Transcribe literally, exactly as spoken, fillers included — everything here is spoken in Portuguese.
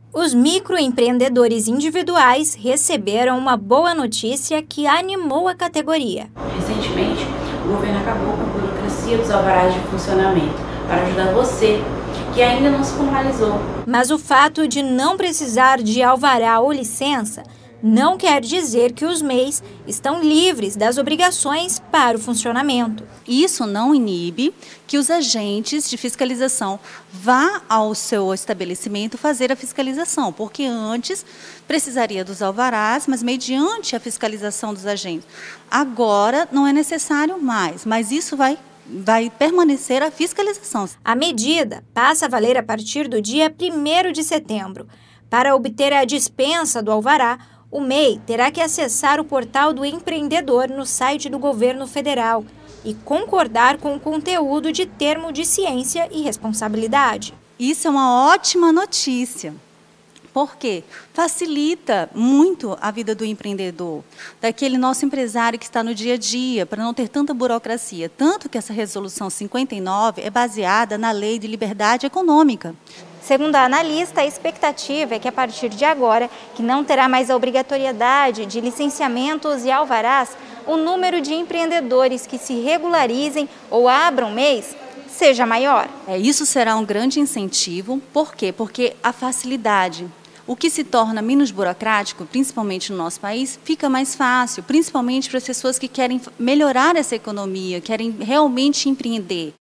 Os microempreendedores individuais receberam uma boa notícia que animou a categoria. Recentemente, o governo acabou com a burocracia dos alvarás de funcionamento para ajudar você, que ainda não se formalizou. Mas o fato de não precisar de alvará ou licença não quer dizer que os M E Is estão livres das obrigações para o funcionamento. Isso não inibe que os agentes de fiscalização vá ao seu estabelecimento fazer a fiscalização, porque antes precisaria dos alvarás, mas mediante a fiscalização dos agentes. Agora não é necessário mais, mas isso vai vai permanecer a fiscalização. A medida passa a valer a partir do dia primeiro de setembro. Para obter a dispensa do alvará, o M E I terá que acessar o portal do empreendedor no site do governo federal e concordar com o conteúdo de termo de ciência e responsabilidade. Isso é uma ótima notícia. Por quê? Facilita muito a vida do empreendedor, daquele nosso empresário que está no dia a dia, para não ter tanta burocracia. Tanto que essa resolução cinquenta e nove é baseada na Lei de Liberdade Econômica. Segundo a analista, a expectativa é que a partir de agora, que não terá mais a obrigatoriedade de licenciamentos e alvarás, o número de empreendedores que se regularizem ou abram M E Is seja maior. É, isso será um grande incentivo. Por quê? Porque a facilidade, o que se torna menos burocrático, principalmente no nosso país, fica mais fácil, principalmente para as pessoas que querem melhorar essa economia, querem realmente empreender.